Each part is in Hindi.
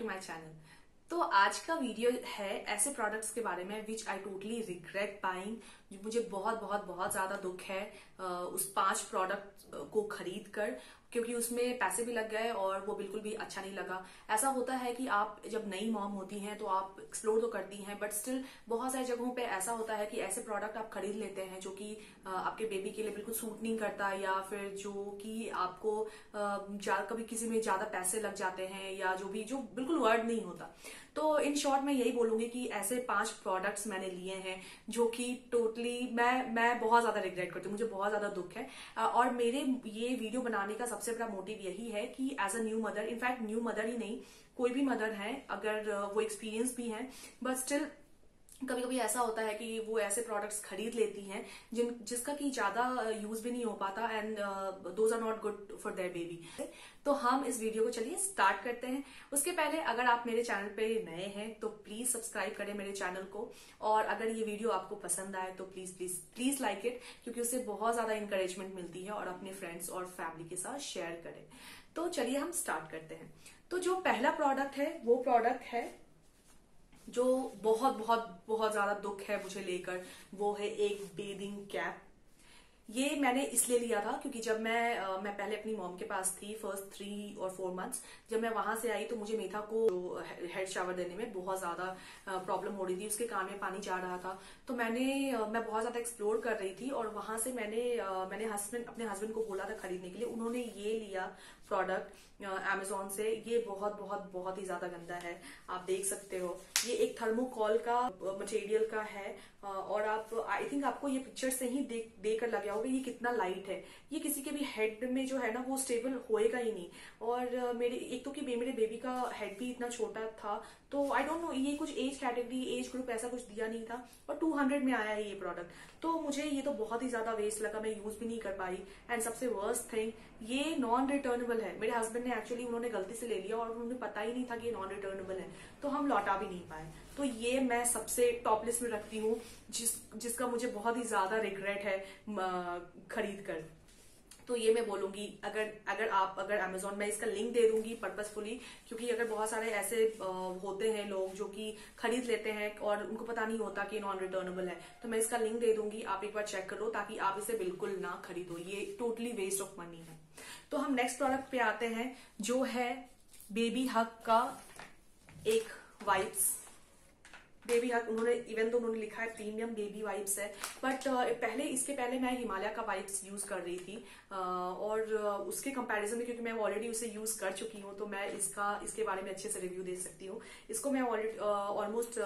To my channel. तो आज का वीडियो है ऐसे प्रोडक्ट्स के बारे में which I totally regret buying. मुझे बहुत बहुत बहुत ज्यादा दुख है उस 5 प्रोडक्ट को खरीद कर, क्योंकि उसमें पैसे भी लग गए और वो बिल्कुल भी अच्छा नहीं लगा। ऐसा होता है कि आप जब नई मॉम होती हैं तो आप एक्सप्लोर तो करती हैं, बट स्टिल बहुत सारी जगहों पे ऐसा होता है कि ऐसे प्रोडक्ट आप खरीद लेते हैं जो कि आपके बेबी के लिए बिल्कुल सूट नहीं करता, या फिर जो कि आपको कभी किसी में ज्यादा पैसे लग जाते हैं, या जो बिल्कुल वर्ड नहीं होता। तो इन शॉर्ट मैं यही बोलूंगी कि ऐसे 5 प्रोडक्ट्स मैंने लिए हैं जो कि टोटली मैं बहुत ज्यादा रिग्रेट करती हूँ, मुझे बहुत ज्यादा दुख है। और मेरे ये वीडियो बनाने का सबसे बड़ा मोटिव यही है कि as a new mother, in fact new mother ही नहीं, कोई भी मदर है अगर वो एक्सपीरियंस भी है, बट स्टिल कभी कभी ऐसा होता है कि वो ऐसे प्रोडक्ट्स खरीद लेती हैं जिसका कि ज्यादा यूज भी नहीं हो पाता, and those are not good for their baby. तो हम इस वीडियो को चलिए स्टार्ट करते हैं। उसके पहले अगर आप मेरे चैनल पे नए हैं तो प्लीज सब्सक्राइब करें मेरे चैनल को, और अगर ये वीडियो आपको पसंद आए तो please please please like it, क्योंकि उससे बहुत ज्यादा इंकरेजमेंट मिलती है। और अपने फ्रेंड्स और फैमिली के साथ शेयर करें। तो चलिए हम स्टार्ट करते हैं। तो जो पहला प्रोडक्ट है वो प्रोडक्ट है जो बहुत बहुत बहुत ज्यादा दुख है मुझे लेकर, वो है एक बेदिंग कैप। ये मैंने इसलिए लिया था क्योंकि जब मैं पहले अपनी मॉम के पास थी फर्स्ट 3 और 4 मंथ्स, जब मैं वहां से आई तो मुझे मेथा को हेड शावर देने में बहुत ज्यादा प्रॉब्लम हो रही थी, उसके कान में पानी जा रहा था। तो मैं बहुत ज्यादा एक्सप्लोर कर रही थी, और वहां से मैंने अपने हस्बैंड को बोला था खरीदने के लिए। उन्होंने ये लिया प्रोडक्ट अमेजोन से। ये बहुत बहुत बहुत ही ज्यादा गंदा है, आप देख सकते हो। ये एक थर्मोकॉल का मटेरियल का है, और आप आई थिंक आपको ये पिक्चर से ही देकर लग गया होगा ये कितना लाइट है। ये किसी के भी हेड में जो है ना वो स्टेबल होएगा ही नहीं। और मेरे बेबी का हेड भी इतना छोटा था, तो आई डोंट नो, ये कुछ एज कैटेगरी एज ग्रुप ऐसा कुछ दिया नहीं था, और 200 में आया है ये प्रोडक्ट। तो मुझे ये तो बहुत ही ज्यादा वेस्ट लगा, मैं यूज भी नहीं कर पाई। एंड सबसे वर्स्ट थिंग, ये नॉन रिटर्नेबल है। मेरे हस्बैंड ने एक्चुअली उन्होंने गलती से ले लिया और उन्हें पता ही नहीं था कि ये नॉन रिटर्नेबल है, तो हम लौटा भी नहीं पाए। तो ये मैं सबसे टॉप लिस्ट में रखती हूँ जिसका मुझे बहुत ही ज्यादा रिग्रेट है खरीद कर। तो ये मैं बोलूंगी, अगर अमेजोन में इसका लिंक दे दूंगी पर्पसफुली, क्योंकि अगर बहुत सारे ऐसे होते हैं लोग जो कि खरीद लेते हैं और उनको पता नहीं होता कि नॉन रिटर्नेबल है, तो मैं इसका लिंक दे दूंगी, आप एक बार चेक करो ताकि आप इसे बिल्कुल ना खरीदो। ये टोटली वेस्ट ऑफ मनी है। तो हम नेक्स्ट प्रोडक्ट पे आते हैं जो है बेबी हग का एक वाइप्स। बेबी हग उन्होंने लिखा है प्रीमियम बेबी वाइप्स है, बट इसके पहले मैं हिमालय का वाइप्स यूज कर रही थी, और उसके कंपैरिजन में, क्योंकि मैं ऑलरेडी उसे यूज कर चुकी हूँ, तो मैं इसके बारे में अच्छे से रिव्यू दे सकती हूँ। इसको मैं ऑलमोस्ट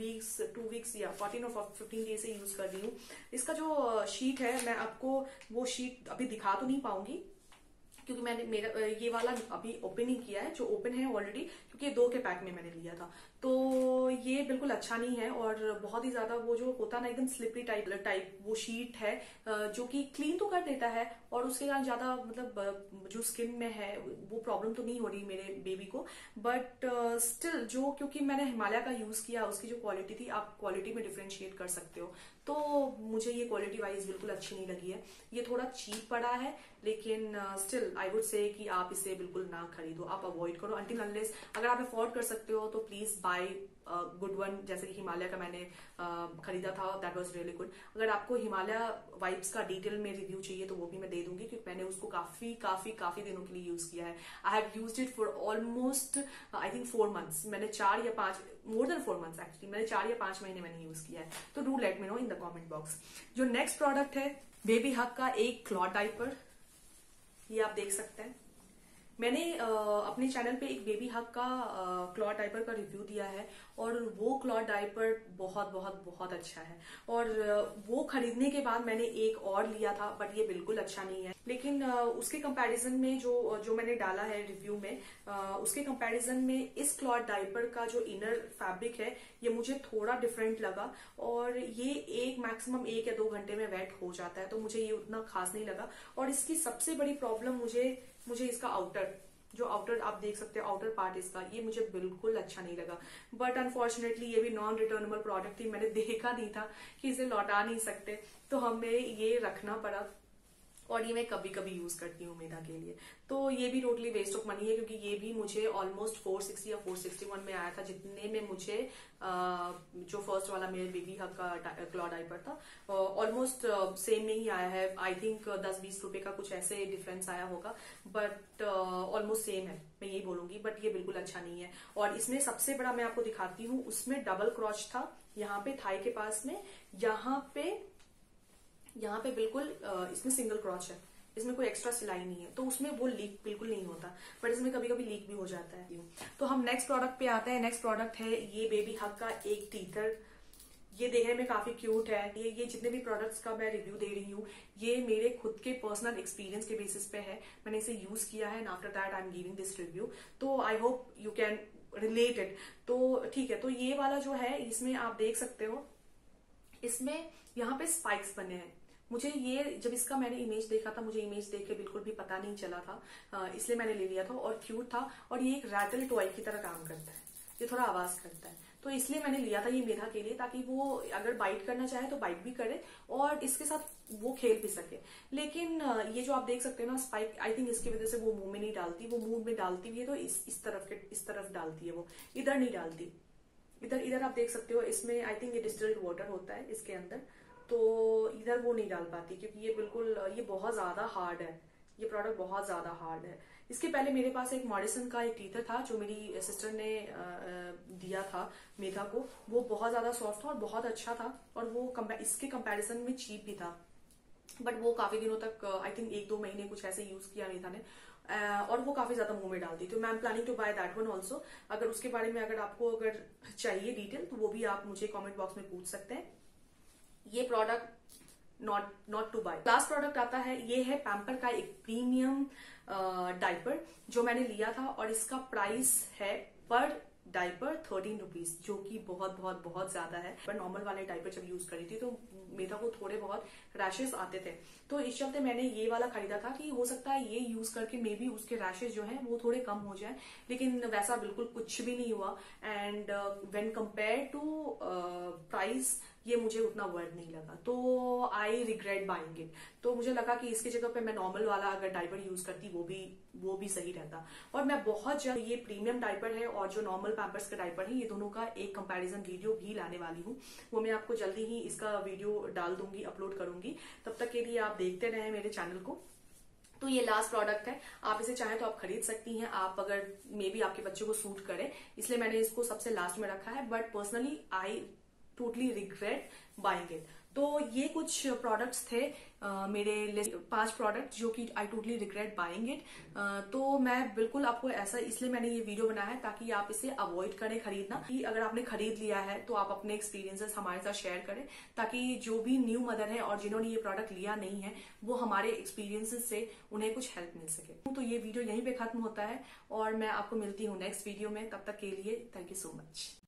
2 वीक्स या 14 और 15 डेज से यूज कर रही हूँ। इसका जो शीट है, मैं आपको वो शीट अभी दिखा तो नहीं पाऊंगी क्योंकि मैंने ये वाला अभी ओपन ही किया है, जो ओपन है ऑलरेडी, क्योंकि 2 के पैक में मैंने लिया था। तो ये बिल्कुल अच्छा नहीं है, और बहुत ही ज्यादा वो जो होता ना एकदम स्लिपरी टाइप वो शीट है, जो कि क्लीन तो कर देता है, और उसके कारण ज्यादा मतलब जो स्किन में है वो प्रॉब्लम तो नहीं हो रही मेरे बेबी को, बट स्टिल क्योंकि मैंने हिमालय का यूज किया, उसकी जो क्वालिटी थी, आप क्वालिटी में डिफ्रेंशिएट कर सकते हो, तो मुझे ये क्वालिटी वाइज बिल्कुल अच्छी नहीं लगी है। ये थोड़ा चीप पड़ा है, लेकिन स्टिल आई वुड से कि आप इसे बिल्कुल ना खरीदो, आप अवॉइड करो अनटिल अनलेस। अगर आप अफोर्ड कर सकते हो तो प्लीज बाय गुड वन, जैसे कि हिमालय का मैंने खरीदा था, दैट वाज रियली गुड। अगर आपको हिमालय वाइप्स का डिटेल में रिव्यू चाहिए तो वो भी मैं दे दूंगी, क्योंकि मैंने उसको काफी काफी काफी दिनों के लिए यूज किया है। I have used it for almost I think 4 months. मैंने 4 या 5, मोर देन 4 मंथ्स एक्चुअली, मैंने 4 या 5 महीने मैंने यूज किया है। तो do let me know in the comment box. जो नेक्स्ट प्रोडक्ट है बेबी हग का एक क्लॉथ डायपर, ये आप देख सकते हैं। मैंने अपने चैनल पे एक बेबी हग का क्लॉथ डायपर का रिव्यू दिया है, और वो क्लॉथ डायपर बहुत बहुत बहुत अच्छा है। और वो खरीदने के बाद मैंने एक और लिया था, बट ये बिल्कुल अच्छा नहीं है। लेकिन उसके कंपैरिजन में जो मैंने डाला है रिव्यू में, उसके कंपैरिजन में इस क्लॉथ डायपर का जो इनर फैब्रिक है ये मुझे थोड़ा डिफरेंट लगा, और ये मैक्सिमम 1 या 2 घंटे में वेट हो जाता है, तो मुझे ये उतना खास नहीं लगा। और इसकी सबसे बड़ी प्रॉब्लम मुझे इसका आउटर आप देख सकते हो, आउटर पार्ट इसका, ये मुझे बिल्कुल अच्छा नहीं लगा। बट अनफॉर्चुनेटली ये भी नॉन रिटर्नेबल प्रोडक्ट थी, मैंने देखा नहीं था कि इसे लौटा नहीं सकते, तो हमें ये रखना पड़ा। और ये मैं कभी कभी यूज करती हूँ मेधा के लिए। तो ये भी टोटली वेस्ट ऑफ मनी है, क्योंकि ये भी मुझे ऑलमोस्ट 460 या 461 में आया था, जितने में मुझे जो फर्स्ट वाला मेरे बेबी हग का क्लॉ डायपर था ऑलमोस्ट सेम में ही आया है। आई थिंक 10-20 रुपए का कुछ ऐसे डिफरेंस आया होगा, बट ऑलमोस्ट सेम है, मैं यही बोलूंगी। बट ये बिल्कुल अच्छा नहीं है। और इसमें सबसे बड़ा मैं आपको दिखाती हूँ, उसमें डबल क्रॉच था यहाँ पे थाई के पास में, यहाँ पे बिल्कुल इसमें सिंगल क्रॉच है, इसमें कोई एक्स्ट्रा सिलाई नहीं है, तो उसमें वो लीक बिल्कुल नहीं होता, बट इसमें कभी कभी लीक भी हो जाता है। तो हम नेक्स्ट प्रोडक्ट पे आते हैं। नेक्स्ट प्रोडक्ट है ये बेबी हग का एक टीथर। ये देखने में काफी क्यूट है। ये जितने भी प्रोडक्ट्स का मैं रिव्यू दे रही हूँ, ये मेरे खुद के पर्सनल एक्सपीरियंस के बेसिस पे है। मैंने इसे यूज किया है and after that I am giving this review, तो I hope you can related. तो ठीक है, तो ये वाला जो है, इसमें आप देख सकते हो, इसमें यहाँ पे स्पाइक्स बने हैं। मुझे ये जब इसका मैंने इमेज देखा था, मुझे इमेज देख के बिल्कुल भी पता नहीं चला था, इसलिए मैंने ले लिया था। और क्यूट था, और ये एक रैटल टॉय की तरह काम करता है, ये थोड़ा आवाज करता है, तो इसलिए मैंने लिया था ये मेधा के लिए, ताकि वो अगर बाइट करना चाहे तो बाइट भी करे और इसके साथ वो खेल भी सके। लेकिन ये जो आप देख सकते हो ना स्पाइक, आई थिंक इसकी वजह से वो मुंह में नहीं डालती। वो मुंह में डालती भी है तो इस तरफ डालती है, वो इधर नहीं डालती। इधर आप देख सकते हो, इसमें आई थिंक ये डिस्टिल्ड वाटर होता है इसके अंदर, तो इधर वो नहीं डाल पाती, क्योंकि ये बिल्कुल ये बहुत ज्यादा हार्ड है। ये प्रोडक्ट बहुत ज्यादा हार्ड है। इसके पहले मेरे पास एक मॉडिसन का एक टीथर था जो मेरी सिस्टर ने दिया था मेधा को। वो बहुत ज्यादा सॉफ्ट था और बहुत अच्छा था, और वो इसके कंपैरिजन में चीप भी था। बट वो काफी दिनों तक, आई थिंक 1-2 महीने कुछ ऐसे यूज किया मेधा ने, और वो काफी ज्यादा मुंह में डालती। तो मैं am planning to buy that one also. अगर उसके बारे में आपको चाहिए डिटेल, तो वो भी आप मुझे कॉमेंट बॉक्स में पूछ सकते हैं। ये product not to buy. Last product आता है, ये है पैम्पर का एक प्रीमियम डायपर जो मैंने लिया था, और इसका प्राइस है पर डायपर 13 रुपीज, जो कि बहुत बहुत बहुत ज्यादा है। पर नॉर्मल वाले डायपर जब यूज करी थी तो मेधा को थोड़े बहुत रैशेस आते थे, तो इस चलते मैंने ये वाला खरीदा था कि हो सकता है ये यूज करके मे बी उसके रैशेस जो है वो थोड़े कम हो जाए। लेकिन वैसा बिल्कुल कुछ भी नहीं हुआ, and when compare to price ये मुझे उतना वर्थ नहीं लगा, तो आई रिग्रेट बाइंग इट। तो मुझे लगा कि इसकी जगह पे मैं नॉर्मल वाला अगर डायपर यूज करती वो भी सही रहता। और मैं बहुत जल्द ये प्रीमियम डायपर है और जो नॉर्मल पैम्पर्स का डायपर है, ये दोनों का एक कंपैरिजन वीडियो भी लाने वाली हूँ। वो मैं आपको जल्दी ही इसका वीडियो डाल दूंगी, अपलोड करूंगी। तब तक के लिए आप देखते रहें मेरे चैनल को। तो ये लास्ट प्रोडक्ट है, आप इसे चाहें तो आप खरीद सकती हैं, आप अगर मे बी आपके बच्चों को सूट करे, इसलिए मैंने इसको सबसे लास्ट में रखा है। But personally I totally regret buying it. तो ये कुछ प्रोडक्ट्स थे मेरे लिस्ट 5 प्रोडक्ट जो कि I totally regret buying it. तो मैं बिल्कुल आपको ऐसा इसलिए मैंने ये वीडियो बनाया है ताकि आप इसे अवॉइड करें खरीदना। कि अगर आपने खरीद लिया है तो आप अपने एक्सपीरियंसेस हमारे साथ शेयर करें, ताकि जो भी न्यू मदर है और जिन्होंने ये प्रोडक्ट लिया नहीं है वो हमारे एक्सपीरियंसेस से उन्हें कुछ हेल्प मिल सके। तो ये वीडियो यहीं पे खत्म होता है और मैं आपको मिलती हूँ नेक्स्ट वीडियो में। तब तक के लिए थैंक यू सो मच।